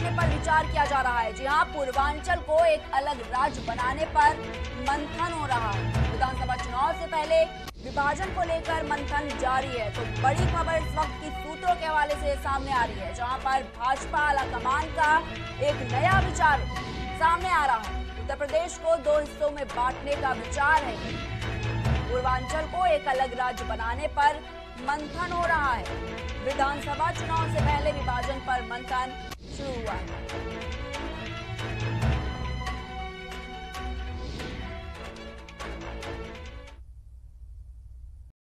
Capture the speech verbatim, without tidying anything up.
बांटने पर विचार किया जा रहा है। जी हां, पूर्वांचल को एक अलग राज्य बनाने पर मंथन हो रहा है। विधानसभा चुनाव से पहले विभाजन को लेकर मंथन जारी है। तो बड़ी खबर इस वक्त की सूत्रों के हवाले से सामने आ रही है, जहां पर भाजपा आलाकमान का एक नया विचार सामने आ रहा है। उत्तर प्रदेश को दो हिस्सों में बांटने का विचार है। पूर्वांचल को एक अलग राज्य बनाने पर मंथन हो रहा है। विधानसभा चुनाव से पहले विभाजन पर मंथन शुरू हुआ है।